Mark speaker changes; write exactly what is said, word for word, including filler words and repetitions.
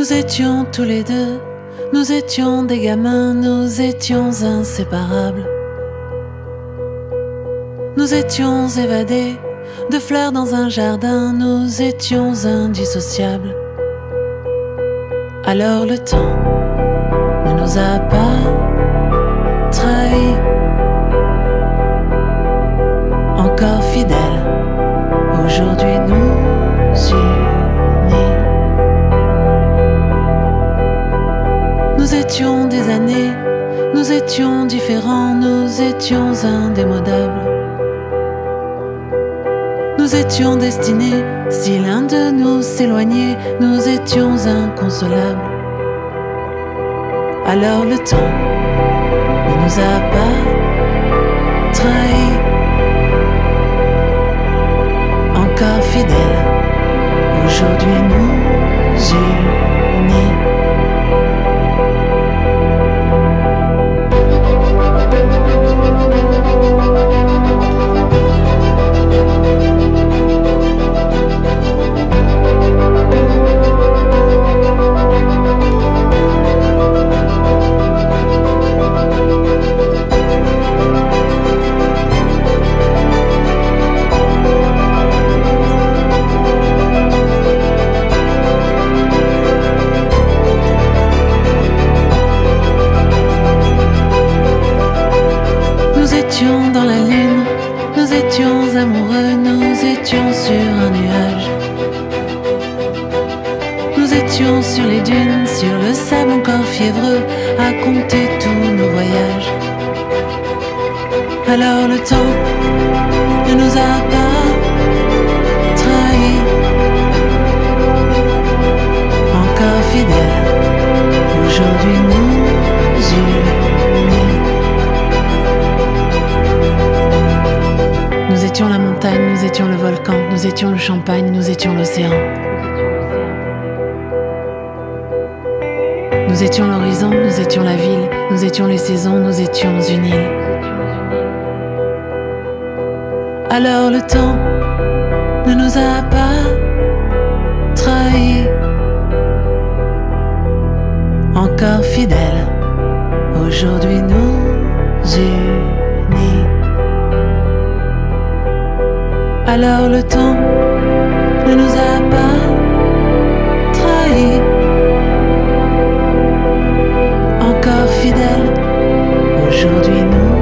Speaker 1: Nous étions tous les deux, nous étions des gamins, nous étions inséparables. Nous étions évadés de fleurs dans un jardin, nous étions indissociables. Alors le temps ne nous a pas trahis. Encore fidèles, aujourd'hui nous unis. Nous étions des années, nous étions différents, nous étions indémodables. Nous étions destinés, si l'un de nous s'éloignait, nous étions inconsolables. Alors le temps ne nous a pas trahis. Encore fidèles, aujourd'hui nous unis. Dans la lune, nous étions amoureux, nous étions sur un nuage. Nous étions sur les dunes, sur le sable encore fiévreux, à compter tous nos voyages. Alors le temps ne nous a pas trahis. Encore fidèles, aujourd'hui nous unis. Nous étions la montagne, nous étions le volcan, nous étions le champagne, nous étions l'océan. Nous étions l'horizon, nous étions la ville, nous étions les saisons, nous étions une île. Alors le temps ne nous a pas trahis. Encore fidèles, aujourd'hui nous unis. Alors le temps ne nous a pas trahis. Encore fidèles, aujourd'hui nous